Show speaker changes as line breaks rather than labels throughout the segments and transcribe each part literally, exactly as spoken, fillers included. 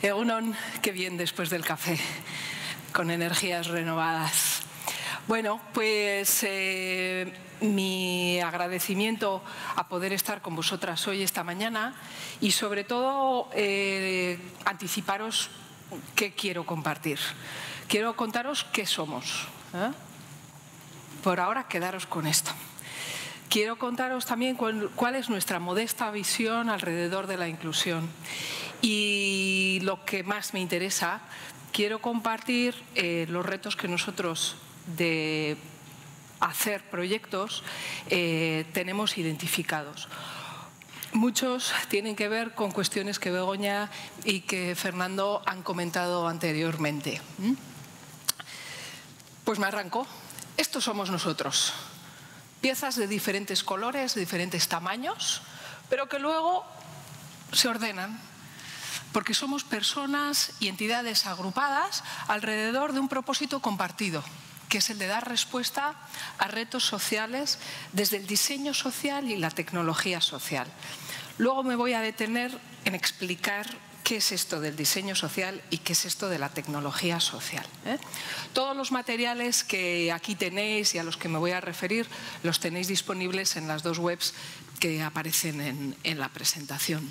Egunon, qué bien después del café, con energías renovadas. Bueno, pues eh, mi agradecimiento a poder estar con vosotras hoy, esta mañana, y sobre todo eh, anticiparos qué quiero compartir. Quiero contaros qué somos. ¿eh? Por ahora, quedaros con esto. Quiero contaros también cuál, cuál es nuestra modesta visión alrededor de la inclusión. Y lo que más me interesa, quiero compartir eh, los retos que nosotros de hacer proyectos eh, tenemos identificados. Muchos tienen que ver con cuestiones que Begoña y que Fernando han comentado anteriormente. ¿Mm? Pues me arranco. Estos somos nosotros. Piezas de diferentes colores, de diferentes tamaños, pero que luego se ordenan, porque somos personas y entidades agrupadas alrededor de un propósito compartido, que es el de dar respuesta a retos sociales desde el diseño social y la tecnología social. Luego me voy a detener en explicar qué es esto del diseño social y qué es esto de la tecnología social. ¿eh? Todos los materiales que aquí tenéis y a los que me voy a referir los tenéis disponibles en las dos webs que aparecen en, en la presentación.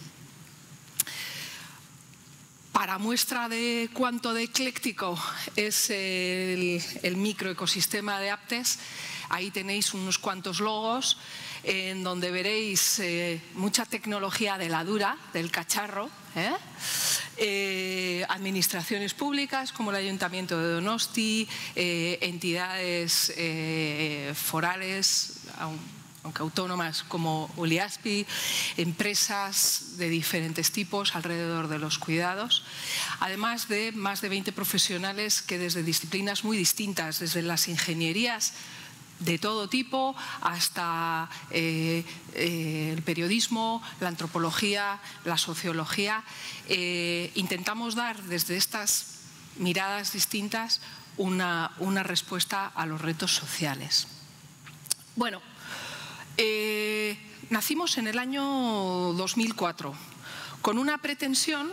Para muestra de cuánto de ecléctico es el, el microecosistema de Aptes, ahí tenéis unos cuantos logos en donde veréis eh, mucha tecnología de la dura, del cacharro, ¿eh? Eh, administraciones públicas como el Ayuntamiento de Donosti, eh, entidades eh, forales, aunque autónomas como Uliaspi, empresas de diferentes tipos alrededor de los cuidados, además de más de veinte profesionales que desde disciplinas muy distintas, desde las ingenierías de todo tipo hasta eh, eh, el periodismo, la antropología, la sociología, eh, intentamos dar desde estas miradas distintas una, una respuesta a los retos sociales. Bueno, Eh, nacimos en el año dos mil cuatro con una pretensión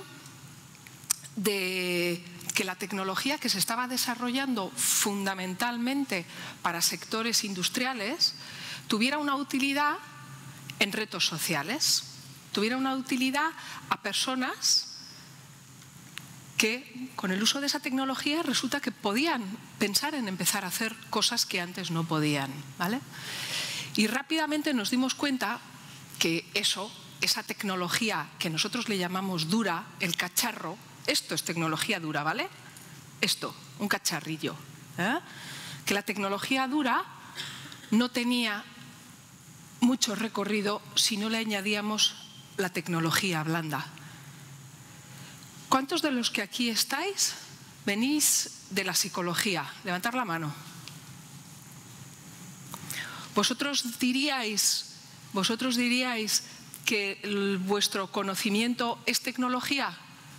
de que la tecnología que se estaba desarrollando fundamentalmente para sectores industriales tuviera una utilidad en retos sociales, tuviera una utilidad a personas que con el uso de esa tecnología resulta que podían pensar en empezar a hacer cosas que antes no podían, ¿vale? Y rápidamente nos dimos cuenta que eso, esa tecnología que nosotros le llamamos dura, el cacharro, esto es tecnología dura, ¿vale? Esto, un cacharrillo. ¿eh? Que la tecnología dura no tenía mucho recorrido si no le añadíamos la tecnología blanda. ¿Cuántos de los que aquí estáis venís de la psicología? Levantar la mano. ¿Vosotros diríais, vosotros diríais que el, vuestro conocimiento es tecnología?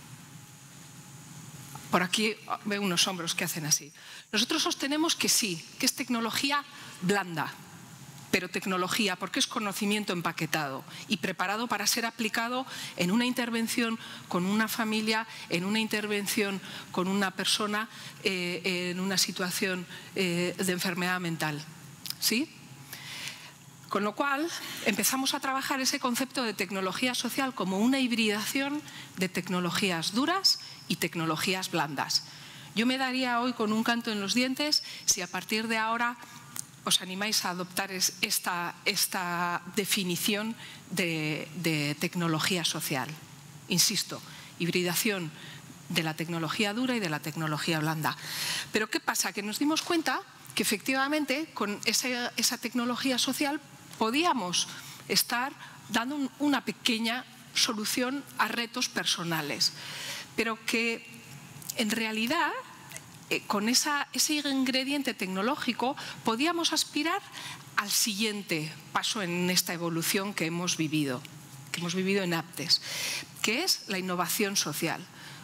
Por aquí veo unos hombros que hacen así. Nosotros sostenemos que sí, que es tecnología blanda, pero tecnología porque es conocimiento empaquetado y preparado para ser aplicado en una intervención con una familia, en una intervención con una persona eh, en una situación eh, de enfermedad mental. ¿Sí? Con lo cual, empezamos a trabajar ese concepto de tecnología social como una hibridación de tecnologías duras y tecnologías blandas. Yo me daría hoy con un canto en los dientes si a partir de ahora os animáis a adoptar esta, esta definición de, de tecnología social. Insisto, hibridación de la tecnología dura y de la tecnología blanda. Pero ¿qué pasa? Que nos dimos cuenta que efectivamente con esa, esa tecnología social podíamos estar dando un, una pequeña solución a retos personales, pero que en realidad eh, con esa, ese ingrediente tecnológico podíamos aspirar al siguiente paso en esta evolución que hemos vivido, que hemos vivido en Aptes, que es la innovación social.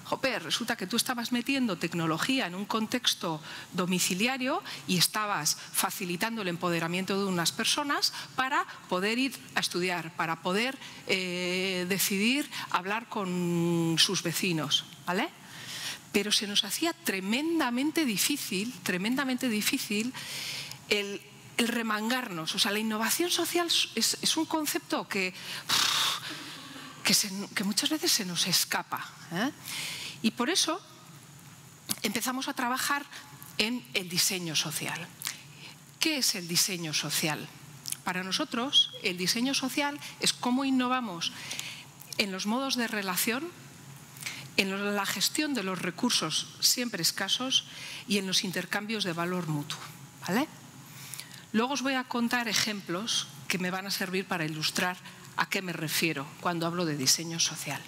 jope, resulta que tú estabas metiendo tecnología en un contexto domiciliario y estabas facilitando el empoderamiento de unas personas para poder ir a estudiar, para poder eh, decidir hablar con sus vecinos, ¿vale? Pero se nos hacía tremendamente difícil, tremendamente difícil el, el remangarnos. O sea, la innovación social es, es un concepto que, que, se, que muchas veces se nos escapa, ¿eh? Y por eso empezamos a trabajar en el diseño social. ¿Qué es el diseño social? Para nosotros, el diseño social es cómo innovamos en los modos de relación, en la gestión de los recursos siempre escasos y en los intercambios de valor mutuo, ¿vale? Luego os voy a contar ejemplos que me van a servir para ilustrar a qué me refiero cuando hablo de diseño social.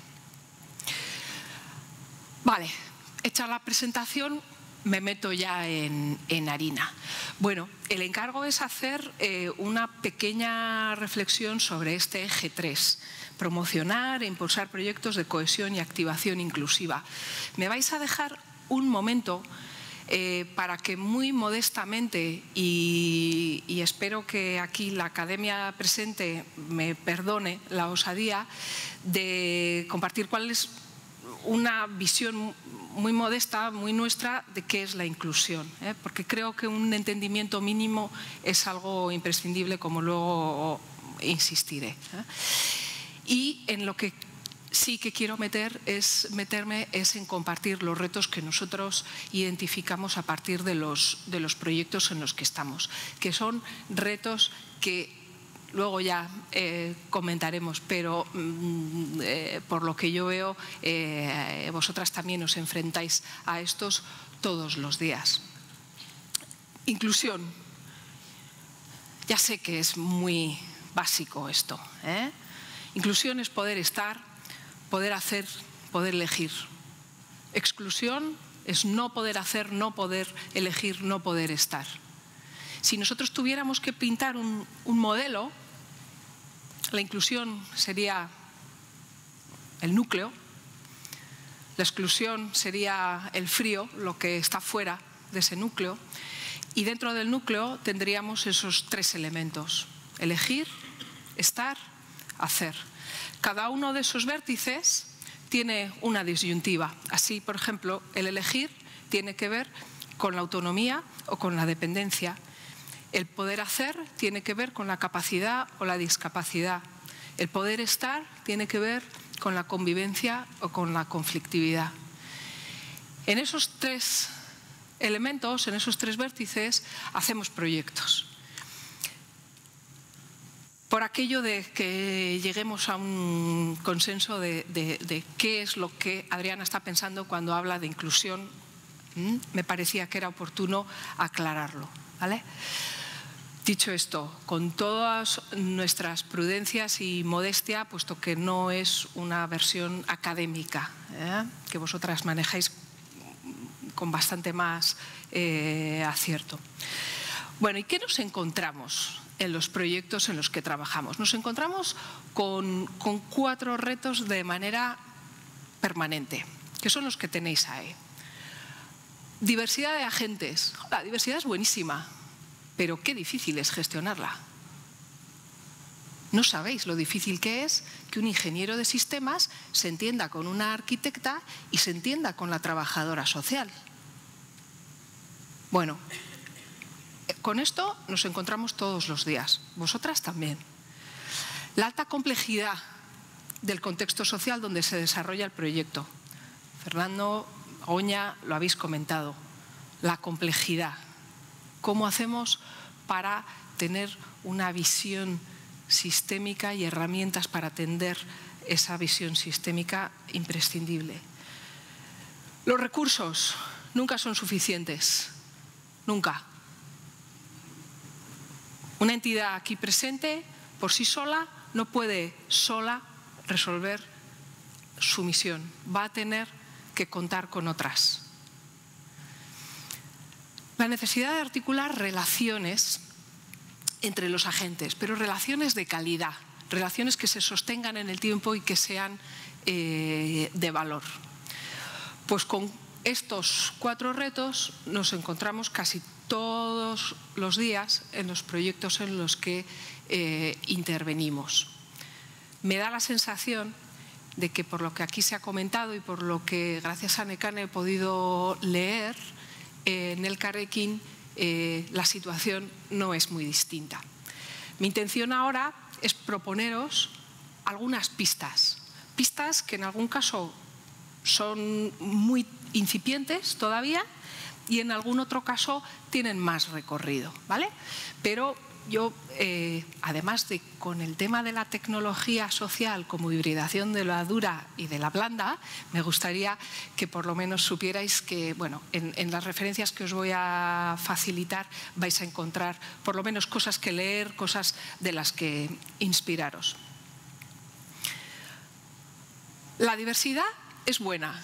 Vale, hecha la presentación, me meto ya en, en harina. Bueno, el encargo es hacer eh, una pequeña reflexión sobre este eje tres. Promocionar e impulsar proyectos de cohesión y activación inclusiva. Me vais a dejar un momento eh, para que muy modestamente, y, y espero que aquí la academia presente me perdone la osadía, de compartir cuál es una visión muy modesta, muy nuestra, de qué es la inclusión, ¿eh? Porque creo que un entendimiento mínimo es algo imprescindible, como luego insistiré, ¿eh? Y en lo que sí que quiero meter es, meterme es en compartir los retos que nosotros identificamos a partir de los, de los proyectos en los que estamos, que son retos que luego ya eh, comentaremos, pero mm, eh, por lo que yo veo, eh, vosotras también os enfrentáis a estos todos los días. Inclusión. Ya sé que es muy básico esto, ¿eh? Inclusión es poder estar, poder hacer, poder elegir. Exclusión es no poder hacer, no poder elegir, no poder estar. Si nosotros tuviéramos que pintar un, un modelo, la inclusión sería el núcleo, la exclusión sería el frío, lo que está fuera de ese núcleo, y dentro del núcleo tendríamos esos tres elementos: elegir, estar, hacer. Cada uno de esos vértices tiene una disyuntiva. Así, por ejemplo, el elegir tiene que ver con la autonomía o con la dependencia. El poder hacer tiene que ver con la capacidad o la discapacidad. El poder estar tiene que ver con la convivencia o con la conflictividad. En esos tres elementos, en esos tres vértices, hacemos proyectos. Por aquello de que lleguemos a un consenso de, de, de qué es lo que Adriana está pensando cuando habla de inclusión, ¿Mm? me parecía que era oportuno aclararlo, ¿vale? Dicho esto, con todas nuestras prudencias y modestia, puesto que no es una versión académica, ¿eh? que vosotras manejáis con bastante más eh, acierto. Bueno, ¿y qué nos encontramos en los proyectos en los que trabajamos? Nos encontramos con, con cuatro retos de manera permanente, que son los que tenéis ahí. Diversidad de agentes. La diversidad es buenísima, pero qué difícil es gestionarla. No sabéis lo difícil que es que un ingeniero de sistemas se entienda con una arquitecta y se entienda con la trabajadora social. Bueno, con esto nos encontramos todos los días, vosotras también. La alta complejidad del contexto social donde se desarrolla el proyecto. Fernando, Oña, lo habéis comentado. La complejidad. ¿Cómo hacemos para tener una visión sistémica y herramientas para atender esa visión sistémica imprescindible? Los recursos nunca son suficientes, nunca. Una entidad aquí presente, por sí sola, no puede sola resolver su misión. Va a tener que contar con otras. La necesidad de articular relaciones entre los agentes, pero relaciones de calidad, relaciones que se sostengan en el tiempo y que sean eh, de valor. Pues con estos cuatro retos nos encontramos casi todos los días en los proyectos en los que eh, intervenimos. Me da la sensación de que por lo que aquí se ha comentado y por lo que gracias a Nekane he podido leer, eh, en Elkarrekin eh, la situación no es muy distinta. Mi intención ahora es proponeros algunas pistas, pistas que en algún caso son muy incipientes todavía y en algún otro caso tienen más recorrido, ¿vale? Pero yo, eh, además de con el tema de la tecnología social como hibridación de la dura y de la blanda, me gustaría que por lo menos supierais que, bueno, en, en las referencias que os voy a facilitar vais a encontrar por lo menos cosas que leer, cosas de las que inspiraros. La diversidad es buena,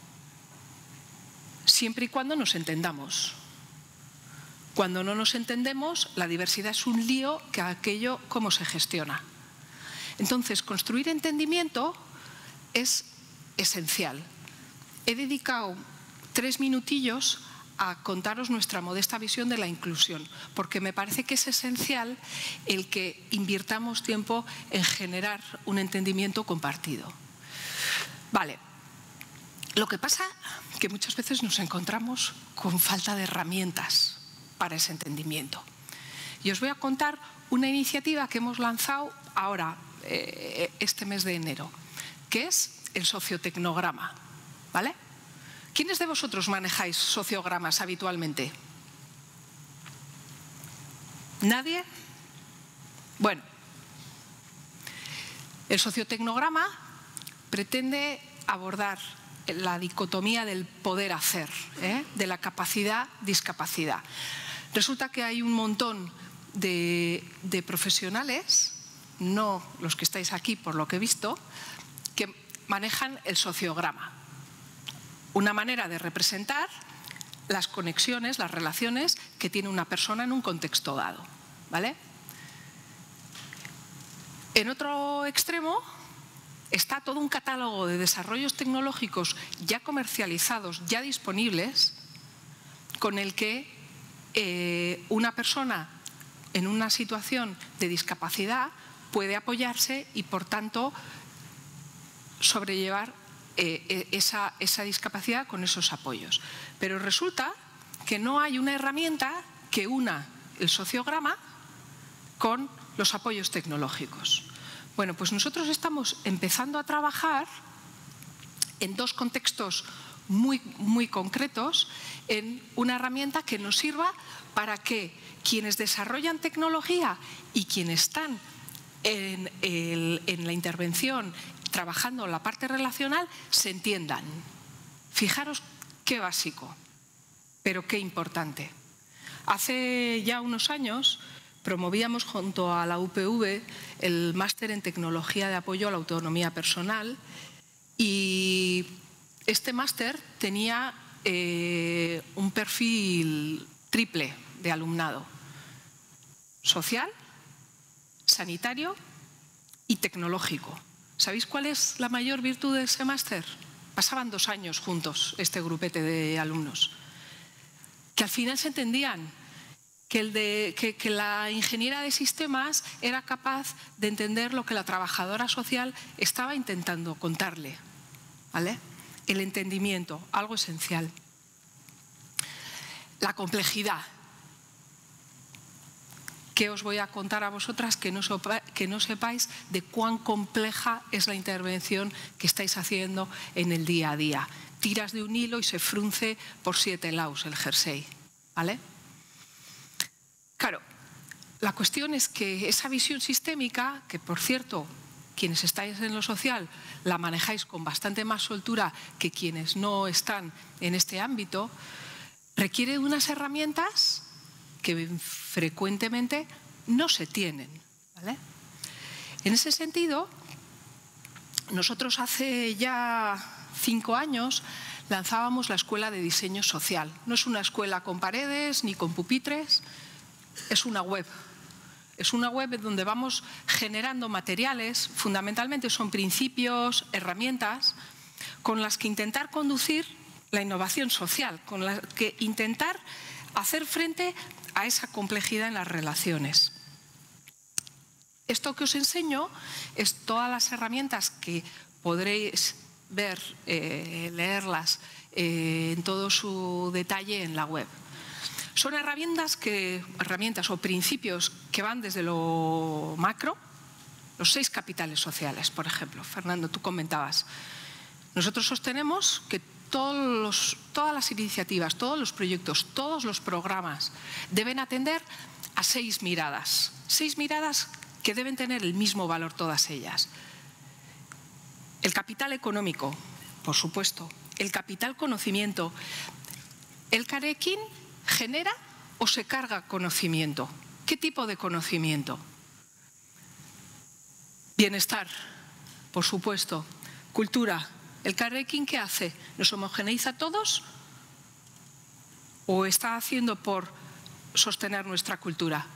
siempre y cuando nos entendamos. Cuando no nos entendemos, la diversidad es un lío que aquello cómo se gestiona. Entonces, construir entendimiento es esencial. He dedicado tres minutillos a contaros nuestra modesta visión de la inclusión, porque me parece que es esencial el que invirtamos tiempo en generar un entendimiento compartido. Vale. Lo que pasa es que muchas veces nos encontramos con falta de herramientas para ese entendimiento. Y os voy a contar una iniciativa que hemos lanzado ahora, eh, este mes de enero, que es el sociotecnograma, ¿vale? ¿Quiénes de vosotros manejáis sociogramas habitualmente? ¿Nadie? Bueno, el sociotecnograma pretende abordar la dicotomía del poder hacer, ¿eh? de la capacidad-discapacidad. Resulta que hay un montón de, de profesionales, no los que estáis aquí por lo que he visto, que manejan el sociograma. Una manera de representar las conexiones, las relaciones que tiene una persona en un contexto dado, ¿vale? En otro extremo está todo un catálogo de desarrollos tecnológicos ya comercializados, ya disponibles, con el que eh, una persona en una situación de discapacidad puede apoyarse y, por tanto, sobrellevar eh, esa, esa discapacidad con esos apoyos. Pero resulta que no hay una herramienta que una el sociograma con los apoyos tecnológicos. Bueno, pues nosotros estamos empezando a trabajar en dos contextos muy, muy concretos, en una herramienta que nos sirva para que quienes desarrollan tecnología y quienes están en, el, en la intervención trabajando la parte relacional se entiendan. Fijaros qué básico, pero qué importante. Hace ya unos años promovíamos junto a la U P V el máster en tecnología de apoyo a la autonomía personal y este máster tenía eh, un perfil triple de alumnado: social, sanitario y tecnológico. ¿Sabéis cuál es la mayor virtud de ese máster? Pasaban dos años juntos este grupete de alumnos, que al final se entendían. Que, el de, que, que la ingeniera de sistemas era capaz de entender lo que la trabajadora social estaba intentando contarle, ¿vale? El entendimiento, algo esencial. La complejidad. ¿Qué os voy a contar a vosotras que no, sopa, que no sepáis de cuán compleja es la intervención que estáis haciendo en el día a día? Tiras de un hilo y se frunce por siete lados el jersey, ¿vale? Claro, la cuestión es que esa visión sistémica, que por cierto, quienes estáis en lo social la manejáis con bastante más soltura que quienes no están en este ámbito, requiere de unas herramientas que frecuentemente no se tienen, ¿vale? En ese sentido, nosotros hace ya cinco años lanzábamos la Escuela de Diseño Social. No es una escuela con paredes ni con pupitres, es una web. Es una web donde vamos generando materiales, fundamentalmente son principios, herramientas, con las que intentar conducir la innovación social, con la que intentar hacer frente a esa complejidad en las relaciones. Esto que os enseño es todas las herramientas que podréis ver, eh, leerlas eh, en todo su detalle en la web. Son herramientas, que, herramientas o principios que van desde lo macro, los seis capitales sociales, por ejemplo. Fernando, tú comentabas. Nosotros sostenemos que todos los, todas las iniciativas, todos los proyectos, todos los programas deben atender a seis miradas. Seis miradas que deben tener el mismo valor todas ellas. El capital económico, por supuesto. El capital conocimiento. El Carekin genera o se carga conocimiento. ¿Qué tipo de conocimiento? Bienestar, por supuesto. Cultura. ¿El Carekin qué hace? ¿Nos homogeneiza a todos? ¿O está haciendo por sostener nuestra cultura?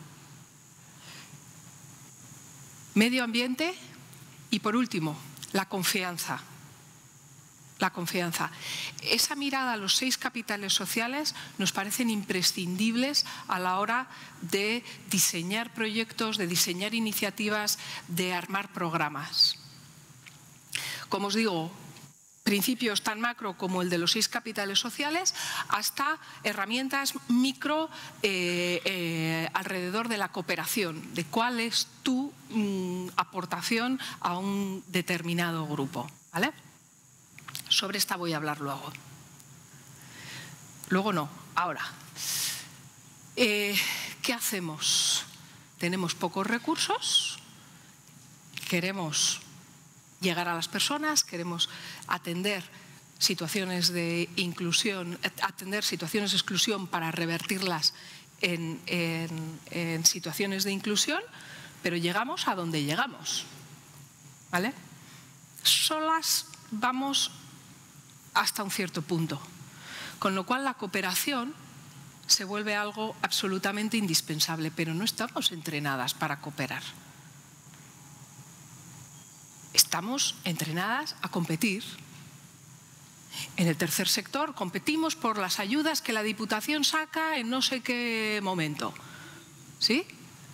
Medio ambiente y, por último, la confianza. La confianza. Esa mirada a los seis capitales sociales nos parecen imprescindibles a la hora de diseñar proyectos, de diseñar iniciativas, de armar programas. Como os digo, principios tan macro como el de los seis capitales sociales, hasta herramientas micro eh, eh, alrededor de la cooperación, de cuál es tu mm, aportación a un determinado grupo, ¿vale? Sobre esta voy a hablar luego. Luego no, ahora. Eh, ¿Qué hacemos? Tenemos pocos recursos, queremos llegar a las personas, queremos atender situaciones de inclusión, atender situaciones de exclusión para revertirlas en, en, en situaciones de inclusión, pero llegamos a donde llegamos, ¿vale? Solas vamos hasta un cierto punto, con lo cual la cooperación se vuelve algo absolutamente indispensable, pero no estamos entrenadas para cooperar. Estamos entrenadas a competir. En el tercer sector competimos por las ayudas que la Diputación saca en no sé qué momento. ¿Sí?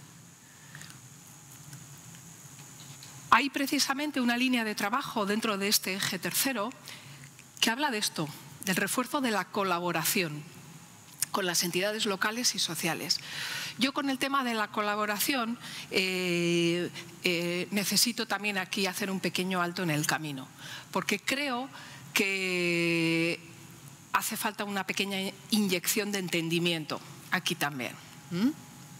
Hay precisamente una línea de trabajo dentro de este eje tercero que habla de esto, del refuerzo de la colaboración con las entidades locales y sociales. Yo con el tema de la colaboración eh, eh, necesito también aquí hacer un pequeño alto en el camino, porque creo que hace falta una pequeña inyección de entendimiento aquí también. ¿Mm?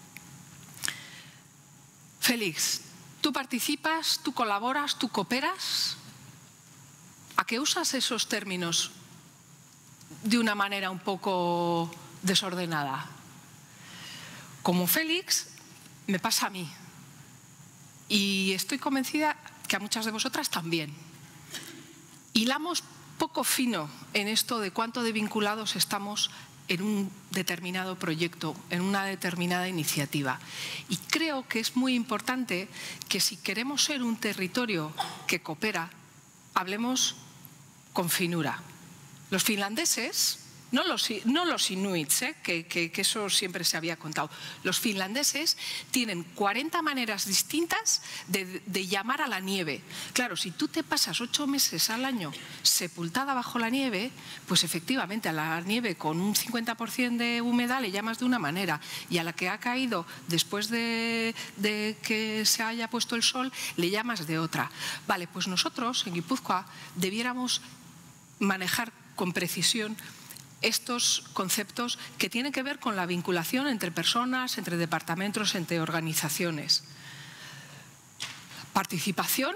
Félix, ¿tú participas, tú colaboras, tú cooperas? ¿A qué usas esos términos de una manera un poco desordenada? Como Félix, me pasa a mí. Y estoy convencida que a muchas de vosotras también. Hilamos poco fino en esto de cuánto de vinculados estamos en un determinado proyecto, en una determinada iniciativa. Y creo que es muy importante que si queremos ser un territorio que coopera, hablemos con finura. Los finlandeses, no los, no los inuits, ¿eh? que, que, que eso siempre se había contado, los finlandeses tienen cuarenta maneras distintas de, de llamar a la nieve. Claro, si tú te pasas ocho meses al año sepultada bajo la nieve, pues efectivamente a la nieve con un cincuenta por ciento de humedad le llamas de una manera, y a la que ha caído después de, de que se haya puesto el sol le llamas de otra. Vale, pues nosotros en Guipúzcoa debiéramos manejar con precisión estos conceptos que tienen que ver con la vinculación entre personas, entre departamentos, entre organizaciones. Participación,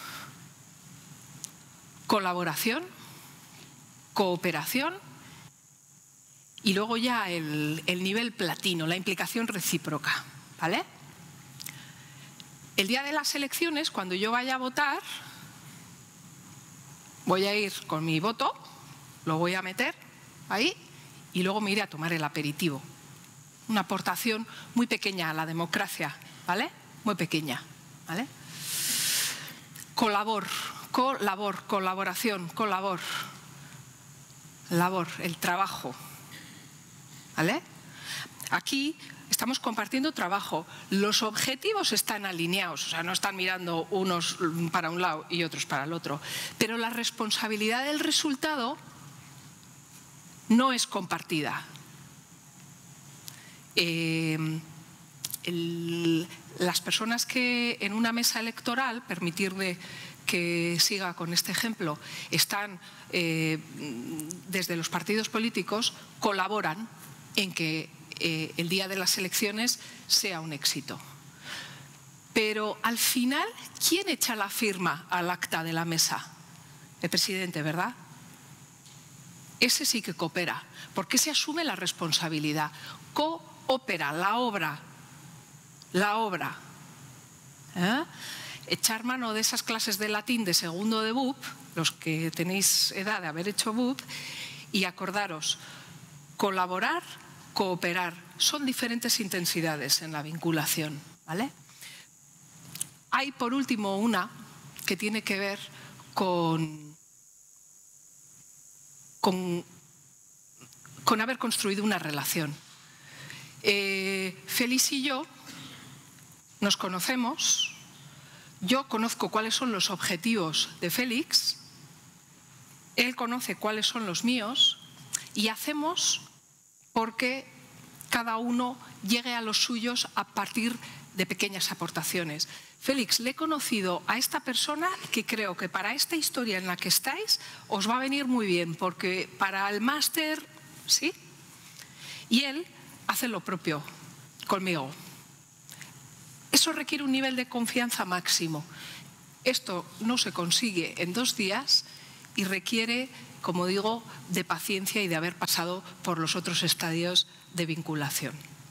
colaboración, cooperación y luego ya el, el nivel platino, la implicación recíproca, ¿vale? El día de las elecciones, cuando yo vaya a votar, voy a ir con mi voto, lo voy a meter ahí y luego me iré a tomar el aperitivo. Una aportación muy pequeña a la democracia, ¿vale? Muy pequeña, ¿vale? Colabor, colabor, colaboración, colabor. labor, el trabajo. ¿Vale? Aquí estamos compartiendo trabajo. Los objetivos están alineados, o sea, no están mirando unos para un lado y otros para el otro. Pero la responsabilidad del resultado no es compartida. Eh, el, las personas que en una mesa electoral, permitirme que siga con este ejemplo, están eh, desde los partidos políticos, colaboran en que eh, el día de las elecciones sea un éxito. Pero al final, ¿quién echa la firma al acta de la mesa? El presidente, ¿verdad? Ese sí que coopera, porque se asume la responsabilidad. Coopera, la obra, la obra. ¿Eh? Echar mano de esas clases de latín de segundo de B U P, los que tenéis edad de haber hecho B U P, y acordaros, colaborar, cooperar, son diferentes intensidades en la vinculación, ¿vale? Hay, por último, una que tiene que ver con, con, con haber construido una relación. Eh, Félix y yo nos conocemos. Yo conozco cuáles son los objetivos de Félix, él conoce cuáles son los míos y hacemos porque cada uno llegue a los suyos a partir de pequeñas aportaciones. Félix, le he conocido a esta persona que creo que para esta historia en la que estáis os va a venir muy bien, porque para el máster, ¿sí? Y él hace lo propio conmigo. Eso requiere un nivel de confianza máximo. Esto no se consigue en dos días y requiere, como digo, de paciencia y de haber pasado por los otros estadios de vinculación.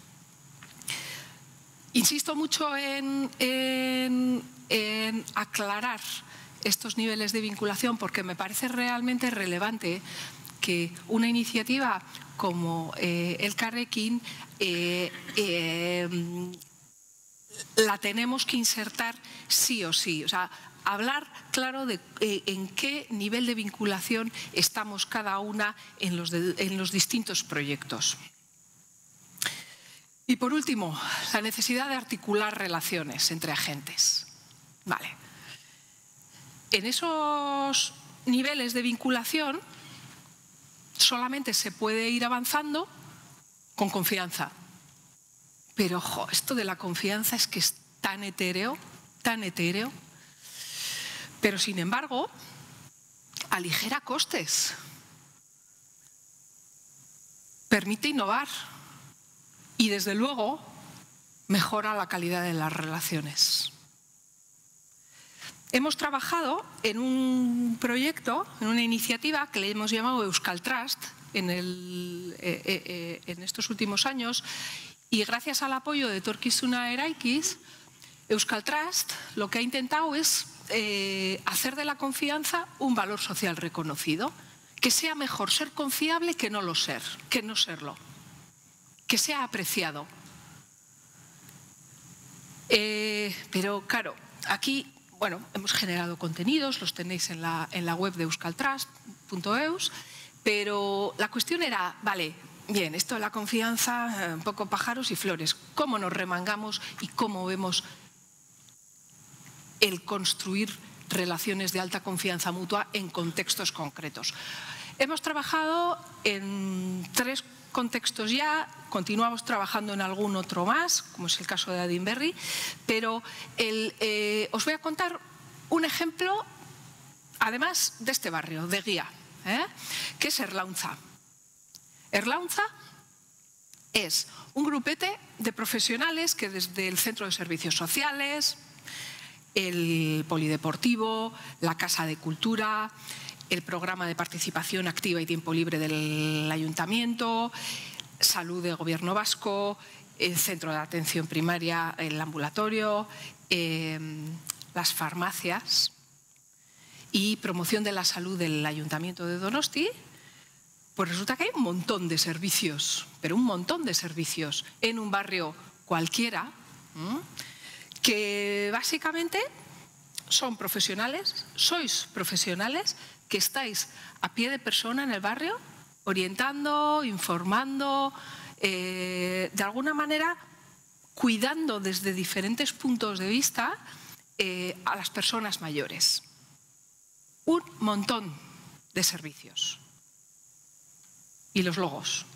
Insisto mucho en, en, en aclarar estos niveles de vinculación porque me parece realmente relevante que una iniciativa como eh, Elkarrekin eh, eh, la tenemos que insertar sí o sí. O sea, hablar claro de eh, en qué nivel de vinculación estamos cada una en los, de, en los distintos proyectos. Y por último, la necesidad de articular relaciones entre agentes. Vale. En esos niveles de vinculación solamente se puede ir avanzando con confianza. Pero, ojo, esto de la confianza es que es tan etéreo, tan etéreo, pero sin embargo, aligera costes, permite innovar y, desde luego, mejora la calidad de las relaciones. Hemos trabajado en un proyecto, en una iniciativa que le hemos llamado Euskal Trust en, el, eh, eh, en estos últimos años. Y gracias al apoyo de Etorkizuna Eraikiz, Euskal Trust lo que ha intentado es eh, hacer de la confianza un valor social reconocido. Que sea mejor ser confiable que no lo ser, que no serlo. Que sea apreciado. Eh, pero claro, aquí bueno, hemos generado contenidos, los tenéis en la, en la web de euskaltrust punto eus, pero la cuestión era, vale, bien, esto de la confianza, un poco pájaros y flores. ¿Cómo nos remangamos y cómo vemos el construir relaciones de alta confianza mutua en contextos concretos? Hemos trabajado en tres contextos ya, continuamos trabajando en algún otro más, como es el caso de Adinberri, pero el, eh, os voy a contar un ejemplo, además de este barrio, de Guía, ¿eh? que es Erlauntza. Erlauntza es un grupete de profesionales que desde el Centro de Servicios Sociales, el Polideportivo, la Casa de Cultura, el Programa de Participación Activa y Tiempo Libre del Ayuntamiento, Salud de Gobierno Vasco, el Centro de Atención Primaria, el ambulatorio, eh, las farmacias y Promoción de la Salud del Ayuntamiento de Donosti, pues resulta que hay un montón de servicios, pero un montón de servicios en un barrio cualquiera, ¿m? que básicamente son profesionales, sois profesionales que estáis a pie de persona en el barrio orientando, informando, eh, de alguna manera cuidando desde diferentes puntos de vista eh, a las personas mayores. Un montón de servicios. Y los logos.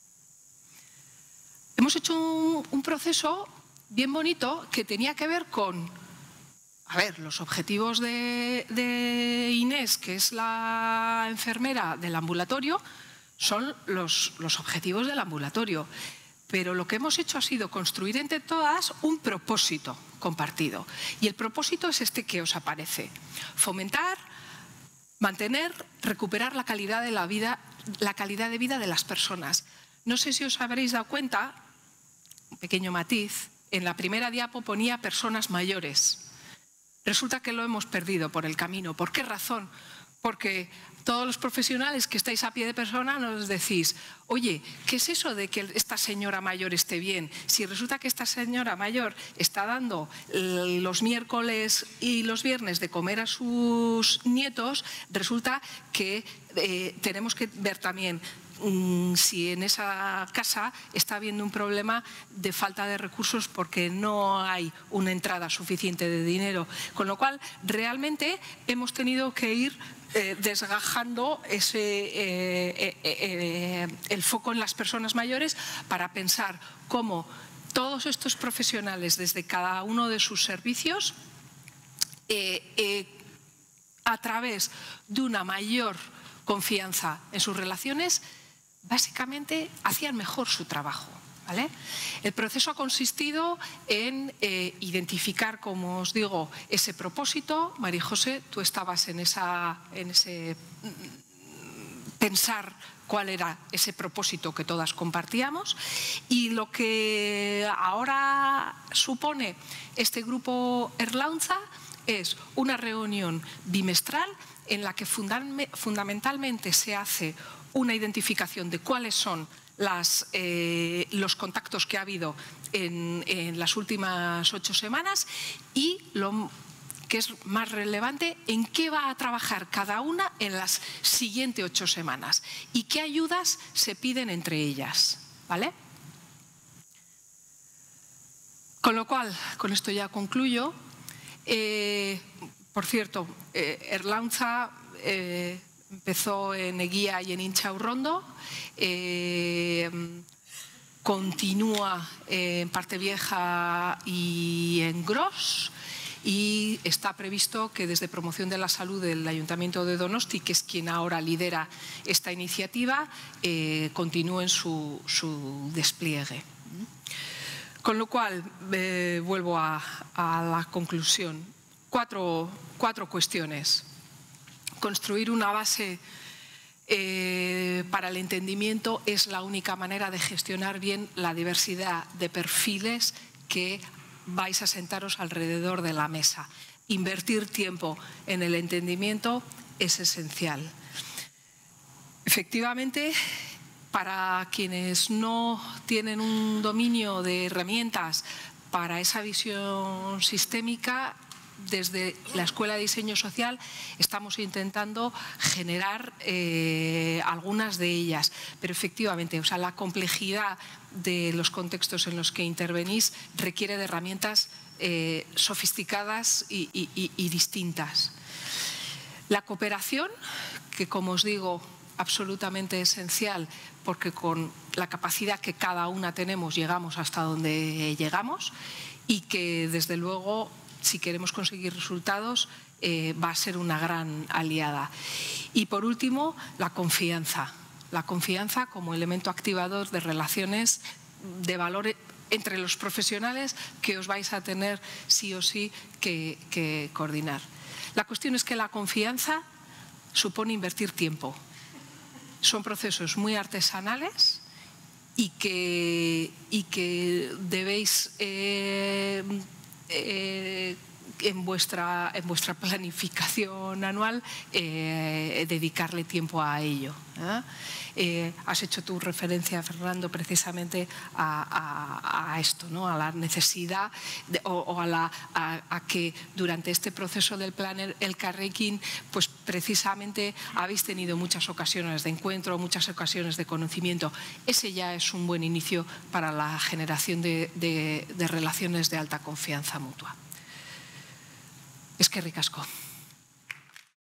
Hemos hecho un, un proceso bien bonito que tenía que ver con, a ver, los objetivos de, de Inés, que es la enfermera del ambulatorio, son los, los objetivos del ambulatorio. Pero lo que hemos hecho ha sido construir entre todas un propósito compartido. Y el propósito es este que os aparece. Fomentar, mantener, recuperar la calidad de la vida, la calidad de vida de las personas. No sé si os habréis dado cuenta, un pequeño matiz, en la primera diapo ponía personas mayores. Resulta que lo hemos perdido por el camino. ¿Por qué razón? Porque todos los profesionales que estáis a pie de persona nos decís, oye, ¿qué es eso de que esta señora mayor esté bien? Si resulta que esta señora mayor está dando los miércoles y los viernes de comer a sus nietos, resulta que eh, tenemos que ver también si en esa casa está habiendo un problema de falta de recursos porque no hay una entrada suficiente de dinero. Con lo cual, realmente hemos tenido que ir eh, desgajando ese, eh, eh, eh, el foco en las personas mayores para pensar cómo todos estos profesionales, desde cada uno de sus servicios, eh, eh, a través de una mayor confianza en sus relaciones, básicamente hacían mejor su trabajo. ¿Vale? El proceso ha consistido en eh, identificar, como os digo, ese propósito. María José, tú estabas en, esa, en ese pensar cuál era ese propósito que todas compartíamos, y lo que ahora supone este grupo Erlaunza es una reunión bimestral en la que fundamentalmente se hace una identificación de cuáles son las, eh, los contactos que ha habido en, en las últimas ocho semanas y lo que es más relevante, en qué va a trabajar cada una en las siguientes ocho semanas y qué ayudas se piden entre ellas, ¿vale? Con lo cual, con esto ya concluyo. Eh, por cierto, eh, Erlaunza eh, empezó en Eguía y en Inchaurrondo, eh, continúa en Parte Vieja y en Gros, y está previsto que desde Promoción de la Salud del Ayuntamiento de Donosti, que es quien ahora lidera esta iniciativa, eh, continúe en su, su despliegue. Con lo cual, eh, vuelvo a, a la conclusión. Cuatro, cuatro cuestiones. Construir una base eh, para el entendimiento es la única manera de gestionar bien la diversidad de perfiles que vais a sentaros alrededor de la mesa. Invertir tiempo en el entendimiento es esencial. Efectivamente, para quienes no tienen un dominio de herramientas para esa visión sistémica, desde la Escuela de Diseño Social estamos intentando generar eh, algunas de ellas, pero efectivamente, o sea, la complejidad de los contextos en los que intervenís requiere de herramientas eh, sofisticadas y, y, y, y distintas. La cooperación, que como os digo, absolutamente esencial, porque con la capacidad que cada una tenemos llegamos hasta donde llegamos, y que desde luego, si queremos conseguir resultados, eh, va a ser una gran aliada. Y por último, la confianza. La confianza como elemento activador de relaciones de valor entre los profesionales que os vais a tener sí o sí que, que coordinar. La cuestión es que la confianza supone invertir tiempo. Son procesos muy artesanales y que, y que debéis eh, eh, en vuestra, en vuestra planificación anual eh, dedicarle tiempo a ello. ¿eh? Eh, has hecho tu referencia, Fernando, precisamente a, a, a esto, ¿no? A la necesidad de, o, o a, la, a, a que durante este proceso del plan Elkarrekin, pues precisamente habéis tenido muchas ocasiones de encuentro, muchas ocasiones de conocimiento. Ese ya es un buen inicio para la generación de, de, de relaciones de alta confianza mutua. Eskerrik asko.